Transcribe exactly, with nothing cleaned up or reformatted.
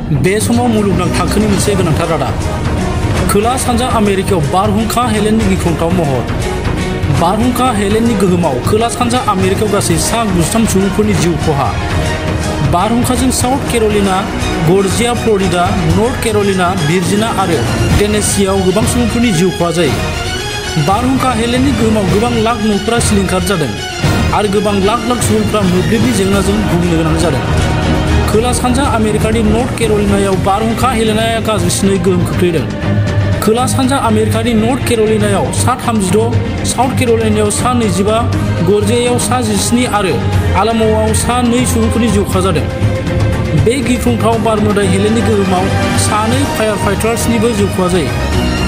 बे समाव मुलुगनां थाखोनि मोनसे गोनांथार रादाब। खोला सानजा आमेरिकायाव बारहुंखा हेलेननि गिख्रंथाव महर। बारहुंखा हेलेननि गोहोमाव खोला सानजा आमेरिकायाव गासै सा गुजिथाम सुबुंफोरनि जिउ खहा। बारहुंखाजों South Carolina, Georgia, Florida, North Carolina, Virginia आरो टेनेसीआव गोबां सुबुंफोरनि जिउ खहा जायो। बारहुंखा हेलेननि गोहोमाव गोबां लाख न'फोरा सिलिंखार जादों आरो गोबां लाख लाख सुबुंफोरा मोब्लिबनि जेंनाजों भुगिनो गोनां जादों। खोला सानजा आमेरिकानि नर्थ केर'लिनायाव बारहुंखा हेलेनआ गाज्रिसिनै गोहोम खोख्लैदों। खोला सानजा आमेरिकानि नर्थ केर'लिनायाव सा थामजिद', साउथ केर'लिनायाव सा नैजिबा, जर्जियायाव सा जिस्नि आरो आलाबामायाव सा नै सुबुंफोरनि जिउ खहा जादों। बे गिख्रंथाव बारमोदाइ हेलेननि गोहोमाव सानै फायार फाइटार्सनिबो जिउ खहा जायो।